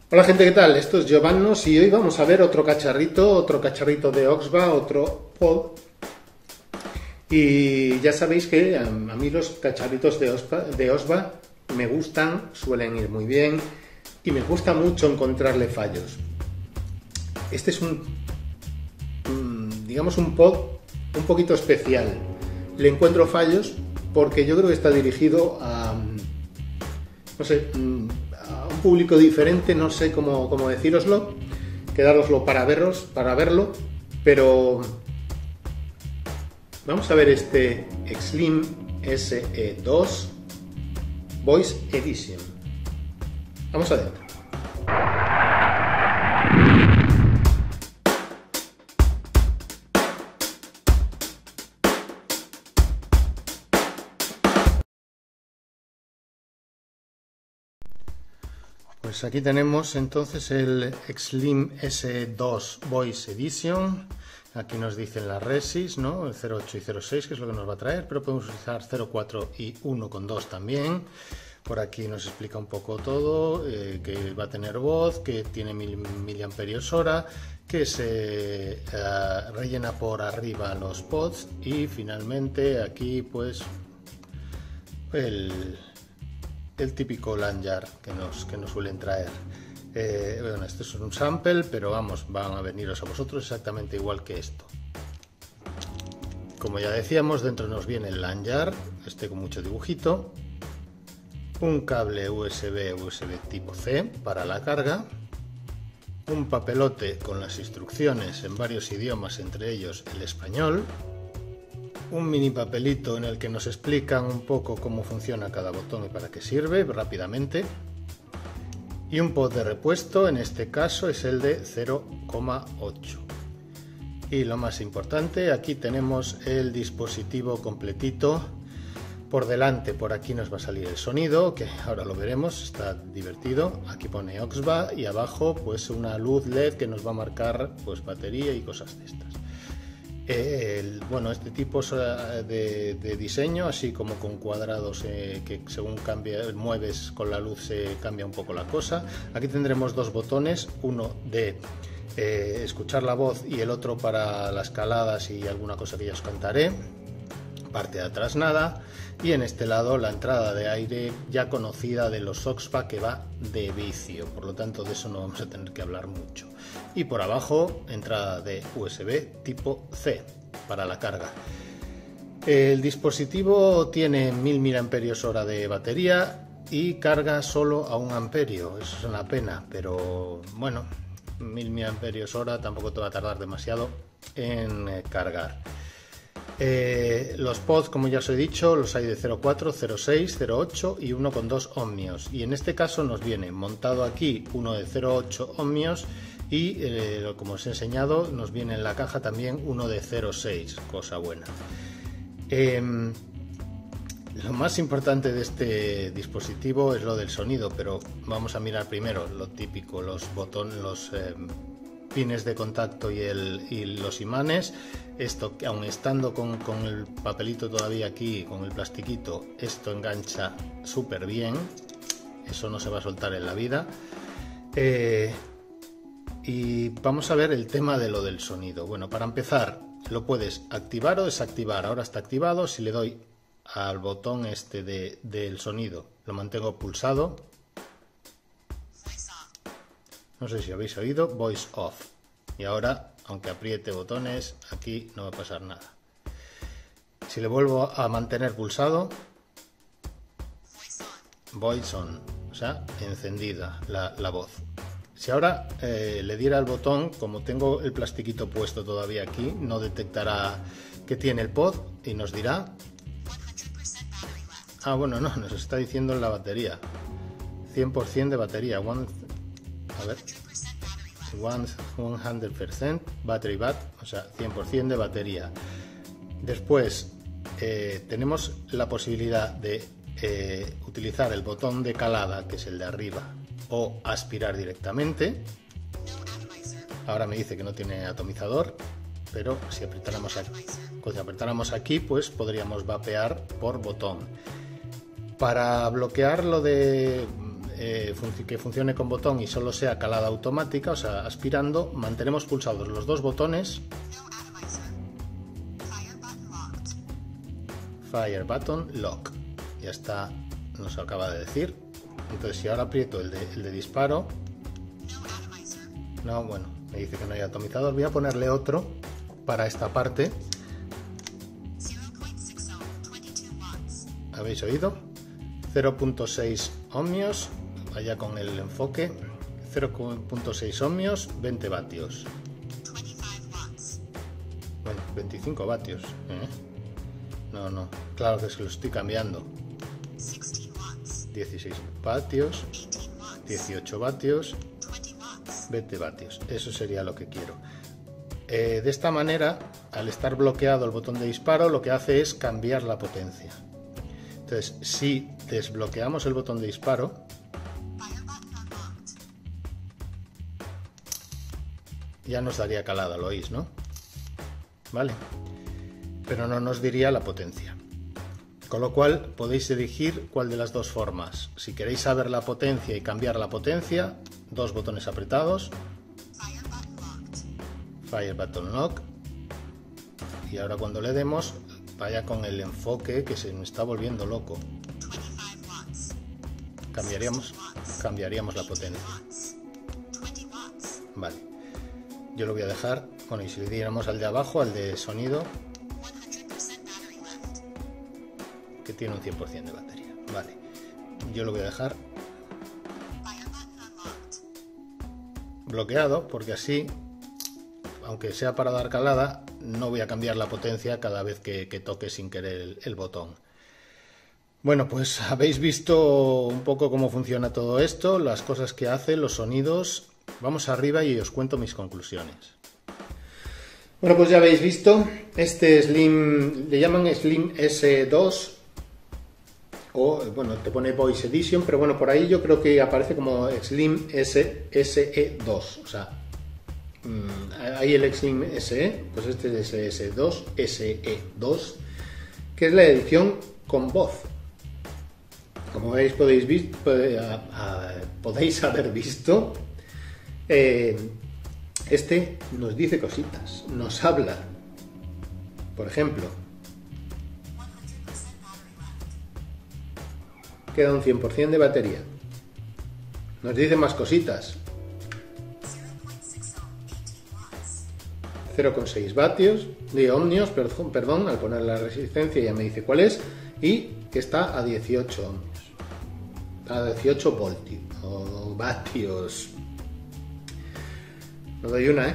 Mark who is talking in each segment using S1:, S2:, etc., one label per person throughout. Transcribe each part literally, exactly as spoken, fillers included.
S1: Hola gente, ¿qué tal? Esto es Giovannos y hoy vamos a ver otro cacharrito, otro cacharrito de Oxba, otro pod. Y ya sabéis que a mí los cacharritos de Oxba, de Oxba me gustan, suelen ir muy bien y me gusta mucho encontrarle fallos. Este es un, digamos, un pod un poquito especial. Le encuentro fallos porque yo creo que está dirigido a, no sé, a un público diferente, no sé cómo, cómo decíroslo, quedároslo para veros, para verlo, pero vamos a ver este Xlim S E dos Voice Edition. Vamos adentro. Pues aquí tenemos entonces el Xlim S E dos Voice Edition. Aquí nos dicen las resis, ¿no? El cero ocho y cero seis, que es lo que nos va a traer, pero podemos utilizar cero cuatro y uno coma dos también. Por aquí nos explica un poco todo, eh, que va a tener voz, que tiene mil miliamperios hora, que se uh, rellena por arriba los pods y finalmente aquí pues el... el típico lanyard que nos, que nos suelen traer. Eh, bueno, esto es un sample, pero vamos, van a veniros a vosotros exactamente igual que esto. Como ya decíamos, dentro nos viene el lanyard, este con mucho dibujito, un cable U S B U S B tipo C para la carga, un papelote con las instrucciones en varios idiomas, entre ellos el español, un mini papelito en el que nos explican un poco cómo funciona cada botón y para qué sirve rápidamente, y un pod de repuesto, en este caso es el de cero coma ocho. Y lo más importante, aquí tenemos el dispositivo completito. Por delante, por aquí nos va a salir el sonido, que ahora lo veremos, está divertido. Aquí pone Oxba y abajo pues una luz L E D que nos va a marcar pues batería y cosas de estas. El, bueno, este tipo de, de diseño, así como con cuadrados eh, que según cambia, mueves con la luz se cambia un poco la cosa. Aquí tendremos dos botones, uno de eh, escuchar la voz y el otro para las escaladas y alguna cosa que ya os contaré. Parte de atrás nada, y en este lado la entrada de aire ya conocida de los Oxba, que va de vicio, por lo tanto de eso no vamos a tener que hablar mucho. Y por abajo entrada de U S B tipo C para la carga. El dispositivo tiene mil miliamperios hora de batería y carga solo a un amperio, eso es una pena, pero bueno, mil miliamperios hora tampoco te va a tardar demasiado en cargar. Eh, los pods, como ya os he dicho, los hay de cero cuatro, cero seis, cero ocho y uno coma dos ohmios, y en este caso nos viene montado aquí uno de cero coma ocho ohmios y eh, como os he enseñado nos viene en la caja también uno de cero coma seis, cosa buena. Eh, lo más importante de este dispositivo es lo del sonido, pero vamos a mirar primero lo típico, los botones, los eh, pines de contacto y, el, y los imanes. Esto, aun estando con, con el papelito todavía aquí, con el plastiquito, esto engancha súper bien, eso no se va a soltar en la vida. Eh, y vamos a ver el tema de lo del sonido. Bueno, para empezar, lo puedes activar o desactivar. Ahora está activado. Si le doy al botón este de, del sonido, lo mantengo pulsado. No sé si habéis oído, voice off. Y ahora, aunque apriete botones, aquí no va a pasar nada. Si le vuelvo a mantener pulsado, voice on, o sea, encendida la, la voz. Si ahora eh, le diera al botón, como tengo el plastiquito puesto todavía aquí, no detectará que tiene el pod y nos dirá... Ah, bueno, no, nos está diciendo en la batería. cien por cien de batería. One, a ver... cien por ciento battery bat, o sea, cien por cien de batería. Después eh, tenemos la posibilidad de eh, utilizar el botón de calada, que es el de arriba, o aspirar directamente. Ahora me dice que no tiene atomizador, pero si apretáramos aquí, si apretáramos aquí pues podríamos vapear por botón. Para bloquear lo de eh, fun- que funcione con botón y solo sea calada automática, o sea, aspirando, mantenemos pulsados los dos botones. Fire button lock. Ya está, nos acaba de decir. Entonces, si ahora aprieto el de, el de disparo, no, bueno, me dice que no hay atomizador. Voy a ponerle otro para esta parte. ¿Habéis oído? cero punto seis ohmios, vaya con el enfoque. cero punto seis ohmios, veinte vatios. Bueno, veinticinco vatios. ¿eh? No, no, claro que se lo estoy cambiando. dieciséis vatios, dieciocho vatios, veinte vatios. Eso sería lo que quiero. Eh, de esta manera, al estar bloqueado el botón de disparo, lo que hace es cambiar la potencia. Entonces, si desbloqueamos el botón de disparo, ya nos daría calada, lo oís, ¿no? Vale, pero no nos diría la potencia. Con lo cual podéis elegir cuál de las dos formas. Si queréis saber la potencia y cambiar la potencia, dos botones apretados, Fire Button Lock, y ahora cuando le demos, vaya con el enfoque que se me está volviendo loco. Cambiaríamos, cambiaríamos la potencia. Vale, yo lo voy a dejar. Bueno, y si le diéramos al de abajo, al de sonido, que tiene un cien por cien de batería. Vale, yo lo voy a dejar bloqueado, porque así, aunque sea para dar calada, no voy a cambiar la potencia cada vez que, que toque sin querer el, el botón. Bueno, pues habéis visto un poco cómo funciona todo esto, las cosas que hace, los sonidos. Vamos arriba y os cuento mis conclusiones. Bueno, pues ya habéis visto, este Slim, le llaman Slim S dos, o bueno, te pone Voice Edition, pero bueno, por ahí yo creo que aparece como Slim S, SE dos, o sea, mmm, hay el Slim S E, pues este es S dos, S E dos, que es la edición con voz. Como veis, podéis, vi a, a, podéis haber visto, eh, este nos dice cositas, nos habla. Por ejemplo, queda un cien por cien de batería. Nos dice más cositas. cero coma seis vatios de ohmios, perdón, perdón, al poner la resistencia ya me dice cuál es, y que está a dieciocho ohmios, a dieciocho voltios o vatios. No doy una, ¿eh?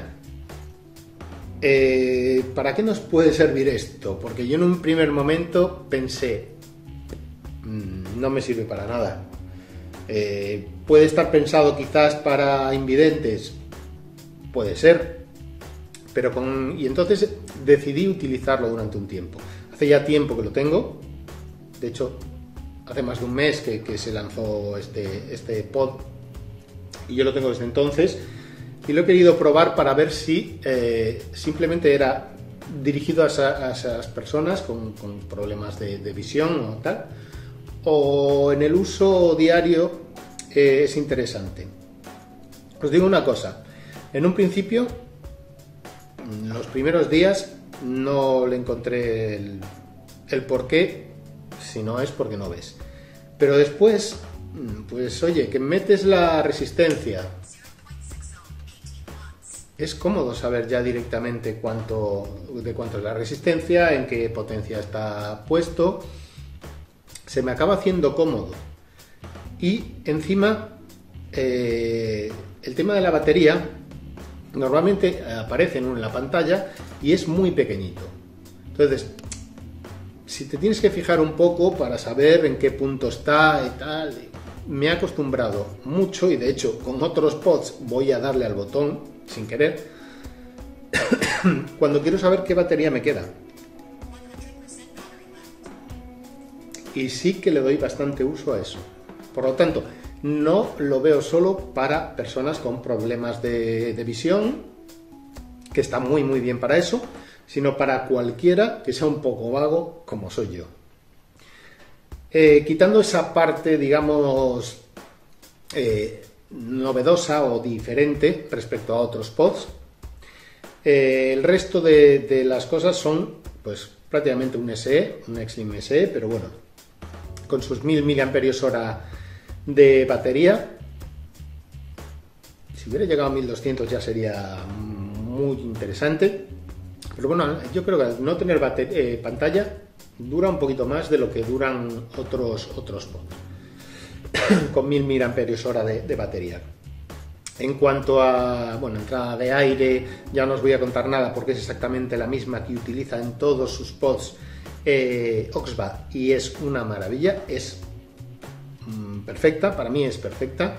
S1: ¿eh? ¿Para qué nos puede servir esto? Porque yo en un primer momento pensé, mmm, no me sirve para nada. Eh, puede estar pensado quizás para invidentes, puede ser. Pero con, y entonces decidí utilizarlo durante un tiempo. Hace ya tiempo que lo tengo. De hecho, hace más de un mes que, que se lanzó este, este pod. Y yo lo tengo desde entonces. Y lo he querido probar para ver si eh, simplemente era dirigido a, esa, a esas personas con, con problemas de, de visión o tal. O en el uso diario eh, es interesante. Os digo una cosa. En un principio, los primeros días no le encontré el, el por qué, si no es porque no ves. Pero después, pues oye, que metes la resistencia, es cómodo saber ya directamente cuánto, de cuánto es la resistencia, en qué potencia está puesto. Se me acaba haciendo cómodo. Y encima, eh, el tema de la batería normalmente aparece en la pantalla y es muy pequeñito. Entonces, si te tienes que fijar un poco para saber en qué punto está y tal, me he acostumbrado mucho, y de hecho con otros pods voy a darle al botón sin querer cuando quiero saber qué batería me queda. Y sí que le doy bastante uso a eso. Por lo tanto, no lo veo solo para personas con problemas de, de visión, que está muy muy bien para eso, sino para cualquiera que sea un poco vago como soy yo. Eh, quitando esa parte, digamos, eh, novedosa o diferente respecto a otros pods. Eh, el resto de, de las cosas son pues prácticamente un S E, un Extreme S E, pero bueno, con sus mil miliamperios hora de batería. Si hubiera llegado a mil doscientos ya sería muy interesante, pero bueno, yo creo que al no tener eh, pantalla dura un poquito más de lo que duran otros, otros pods con mil miliamperios hora de, de batería. En cuanto a bueno, entrada de aire, ya no os voy a contar nada porque es exactamente la misma que utiliza en todos sus pods eh, Oxba y es una maravilla, es mm, perfecta, para mí es perfecta.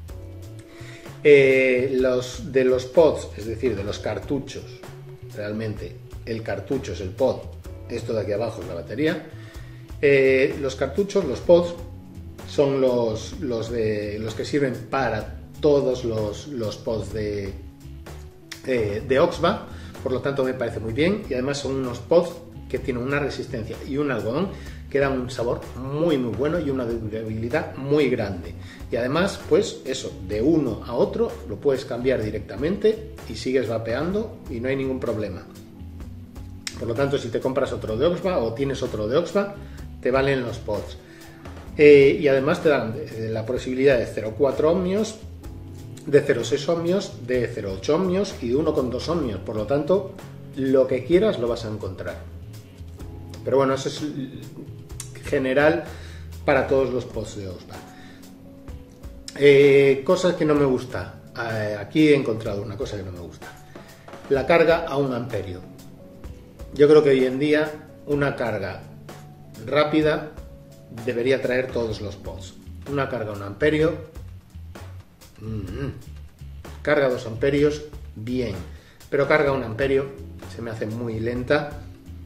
S1: Eh, los de los pods, es decir, de los cartuchos, realmente el cartucho es el pod, esto de aquí abajo es la batería. Eh, los cartuchos, los pods, son los, los, de, los que sirven para todos los, los pods de, eh, de Oxba, por lo tanto me parece muy bien, y además son unos pods que tienen una resistencia y un algodón que dan un sabor muy muy bueno y una durabilidad muy grande, y además pues eso, de uno a otro lo puedes cambiar directamente y sigues vapeando y no hay ningún problema. Por lo tanto, si te compras otro de Oxba o tienes otro de Oxba, te valen los pods. Eh, y además te dan la posibilidad de cero coma cuatro ohmios, de cero coma seis ohmios, de cero coma ocho ohmios y de uno coma dos ohmios. Por lo tanto, lo que quieras lo vas a encontrar. Pero bueno, eso es general para todos los pods de Oxba. Eh, cosas que no me gusta. Eh, aquí he encontrado una cosa que no me gusta. La carga a un amperio. Yo creo que hoy en día una carga rápida debería traer todos los pods. Una carga a un amperio, mm, carga a dos amperios, bien, pero carga a un amperio se me hace muy lenta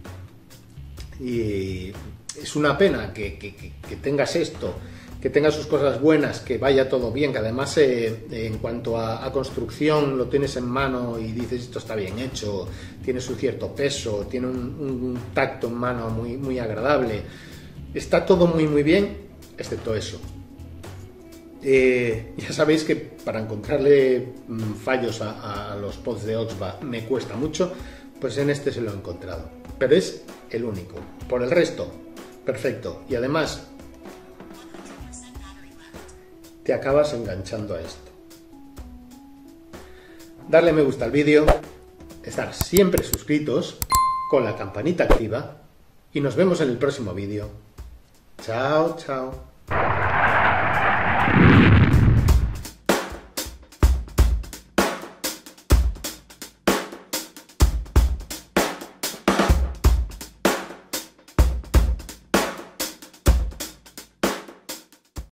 S1: y es una pena que, que, que, que tengas esto, que tenga sus cosas buenas, que vaya todo bien, que además eh, en cuanto a, a construcción lo tienes en mano y dices esto está bien hecho, tiene su cierto peso, tiene un, un tacto en mano muy, muy agradable, está todo muy muy bien, excepto eso. Eh, ya sabéis que para encontrarle mm, fallos a, a los pods de Oxba me cuesta mucho, pues en este se lo he encontrado, pero es el único. Por el resto, perfecto, y además te acabas enganchando a esto. Darle me gusta al vídeo, estar siempre suscritos, con la campanita activa, y nos vemos en el próximo vídeo. Chao, chao.